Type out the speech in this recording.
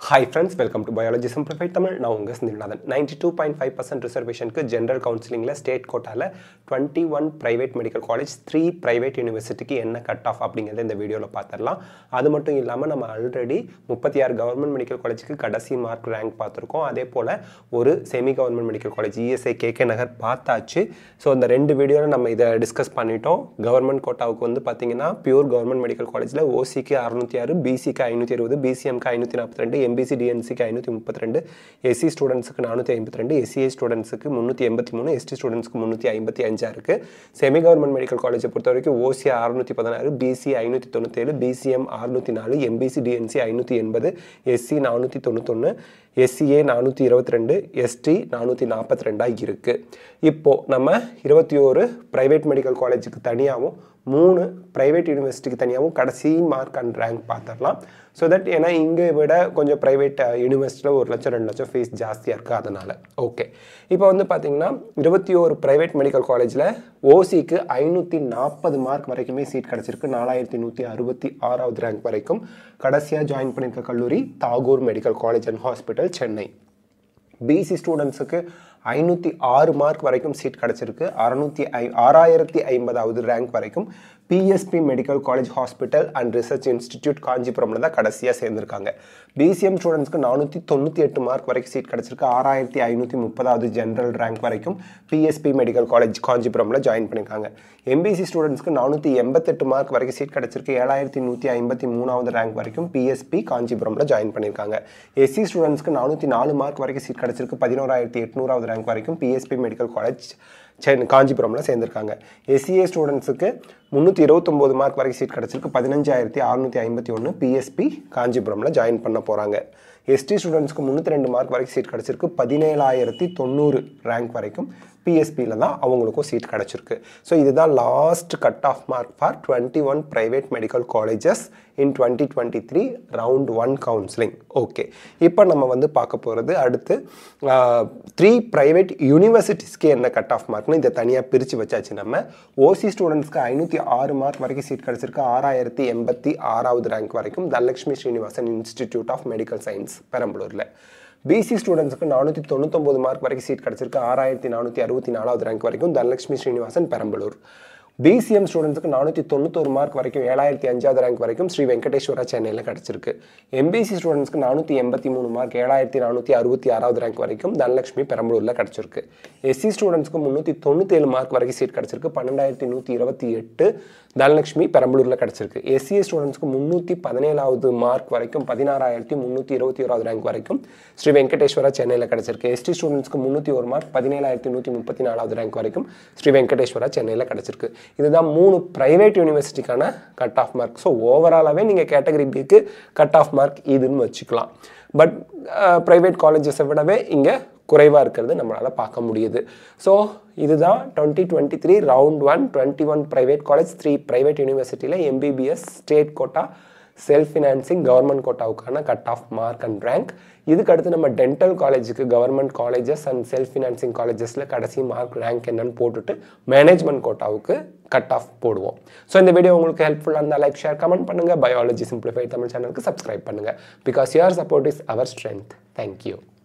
Hi friends, welcome to Biology Simplified Tamil. Now unga Snilnathan 92.5% reservation ku general counseling la state quota la 21 private medical college 3 private university ku enna cut off அப்படிங்கறத இந்த வீடியோல பாத்தறலாம். அது மட்டும் இல்லாம நம்ம already 36 government medical காலேஜ்க்கு கடைசி mark rank பாத்துறோம். அதே போல ஒரு semi government medical college ESI KK Nagar பார்த்தாச்சு. சோ இந்த ரெண்டு வீடியோல நம்ம இத டிஸ்கஸ் பண்ணிட்டோம். கவர்மெண்ட் கோட்டாவுக்கு வந்து பாத்தீங்கன்னா பியூர் கவர்மெண்ட் மெடிக்கல் காலேஜ்ல OC க்கு 606, BC க்கு 520, BCM க்கு 542, MBC DNC க்கு 532, SC ஸ்டூடண்ட்ஸ்க்கு 452, SCA ஸ்டூடண்ட்ஸ்க்கு 383, ST ஸ்டூடண்ட்ஸ்க்கு 355 இருக்கு. செமி கவர்மெண்ட் மெடிக்கல் காலேஜ் பொறுத்த வரைக்கும் OC 616, BC 597, BCM 604, MBC DNC 580, SC 491, SCA 422, ST 442 இருக்கு. இப்போ நம்ம 21 பிரைவேட் மெடிக்கல் காலேஜுக்கு தனியாவும் 3 பிரைவேட் யூனிவர்சிட்டிக்கு தனியாவும் கடைசி மார்க் அண்ட் ரேங்க் பார்த்தறலாம். so that ஏனா இங்க விட கொஞ்சம் பிரைவேட் யூனிவர்சிட்டில 1 லட்சம் 2 லட்சம் ஃபீஸ் ஜாஸ்தியா இருக்கு அதனால. ஓகே. இப்போ வந்து பாத்தீங்கன்னா 21 பிரைவேட் மெடிக்கல் காலேஜ்ல OC க்கு 540 மார்க் வரைக்குமே சீட் கிடைச்சிருக்கு. 4166வது ரேங்க் வரைக்கும் கடைசியா ஜாயின் பண்ணிருக்க கல்லூரி Tagore medical college and hospital Chennai. BC ஸ்டூடண்ட்ஸ்க்கு 506 மார்க் வரைக்கும் சீட் கிடைச்சிருக்கு. 6050வது ரேங்க் வரைக்கும் PSP medical college hospital and research institute காஞ்சிபுரம்ல தான் கடைசியா சேர்ந்திருக்காங்க. BCM ஸ்டூடண்ட்ஸ்க்கு 498 மார்க் வரைக்கும் சீட் கிடைச்சிருக்கு. 6530வது ஜெனரல் ரேங்க் வரைக்கும் PSP மெடிக்கல் காலேஜ் காஞ்சிபுரம்ல ஜாயின் பண்ணிருக்காங்க. MBC ஸ்டூடண்ட்ஸ்க்கு 488 மார்க் வரைக்கும் சீட் கிடைச்சிருக்கு. 7153வது ரேங்க் வரைக்கும் PSP காஞ்சிபுரம்ல ஜாயின் பண்ணிருக்காங்க. SC ஸ்டூடண்ட்ஸ்க்கு 404 மார்க் வரைக்கும் சீட் கிடைச்சிருக்கு. 11800வது ரேங்க் வரைக்கும் PSP மெடிக்கல் காலேஜ் காஞ்சிபுரம்ல சேர்ந்திருக்காங்க. SCA ஸ்டூடண்ட்ஸ்க்கு 329 மார்க் வரைக்கும் சீட் கிடைச்சிருக்கு. 15651 PSP காஞ்சிபுரம்ல ஜாயின் பண்ண போறாங்க. ST ஸ்டூடண்ட்ஸ்க்கு 302 மார்க் வரைக்கும் சீட் கிடைச்சிருக்கு. 17090 ரேங்க் வரைக்கும் PSPல தான் அவங்களுக்கும் சீட் கிடைச்சிருக்கு. ஸோ இதுதான் last cut off mark for 21 private medical colleges in 2023 round 1 counselling. Okay. இப்போ நம்ம வந்து பார்க்க போகிறது அடுத்து 3 பிரைவேட் யூனிவர்சிட்டிஸ்க்கு என்ன கட் ஆஃப் மார்க்னு இதை தனியாக பிரித்து வச்சாச்சு. நம்ம OC ஸ்டூடெண்ட்ஸ்க்கு 506 மார்க் வரைக்கும் சீட் கிடைச்சிருக்கு. 6086வது ரேங்க் வரைக்கும் Dhanalakshmi Srinivasan institute of medical science பெரம்பலூரில். BC ஸ்டூடெண்ட்ஸ்க்கு 499 மார்க் வரைக்கும் சீட் கிடைச்சிருக்கு. 6464வது ரேங்க் வரைக்கும் தனலட்சுமி ஸ்ரீனிவாசன் பெரம்பலூர். BCM ஸ்டூடெண்ட்ஸ்க்கு 491 மார்க் வரைக்கும் 7005வது ரேங்க் வரைக்கும் ஸ்ரீ வெங்கடேஸ்வரா சென்னையில் கிடைச்சிருக்கு. MBC ஸ்டூடெண்ட்ஸ்க்கு 483 மார்க் 7466வது ரேங்க் வரைக்கும் தனலட்சுமி பெரம்பலூரில் கிடைச்சிருக்கு. SC ஸ்டூடெண்ட்ஸ்க்கு 397 மார்க் வரைக்கும் சீட் கிடைச்சிருக்கு. 12128 தனலட்சுமி பெரம்பலூரில் கிடைச்சிருக்கு. SCA ஸ்டூடெண்ட்ஸ்க்கு 317வது மார்க் வரைக்கும் 16321வது ரேங்க் வரைக்கும் ஸ்ரீ வெங்கடேஸ்வரா சென்னையில் கிடைச்சிருக்கு. ST ஸ்டூடெண்ட்ஸ்க்கு 301 மார்க் 17134வது ரேங்க் வரைக்கும் ஸ்ரீ வெங்கடேஸ்வரா சென்னையில் கிடைச்சிருக்கு. இதுதான் 3 பிரைவேட் யூனிவர்சிட்டிக்கான கட் ஆஃப் மார்க். ஸோ ஓவராலாகவே நீங்கள் கேட்டகரி பிக்கு கட் ஆஃப் மார்க் இதுன்னு வச்சுக்கலாம். பட் ப்ரைவேட் காலேஜஸை விடவே இங்கே குறைவாக இருக்கிறது நம்மளால் பார்க்க முடியுது. ஸோ இதுதான் 2023 ரவுண்ட் 1 21 பிரைவேட் காலேஜ் 3 பிரைவேட் யூனிவர்சிட்டியில் MBBS state quota self financing government கோட்டாவுக்கான cut off mark and rank. இதுக்கு அடுத்து நம்ம டென்டல் காலேஜுக்கு government colleges and self financing காலேஜஸில் கடைசி மார்க் ரேங்க் என்னன்னு போட்டுட்டு மேனேஜ்மெண்ட் கோட்டாவுக்கு கட் ஆஃப் போடுவோம். ஸோ இந்த வீடியோ உங்களுக்கு ஹெல்ப்ஃபுல்லாக இருந்தால் லைக் ஷேர் கமெண்ட் பண்ணுங்கள். பயாலஜி சிம்பிளிஃபைட் தமிழ் சேனலுக்கு சப்ஸ்கிரைப் பண்ணுங்கள். Because your support is our strength. Thank you.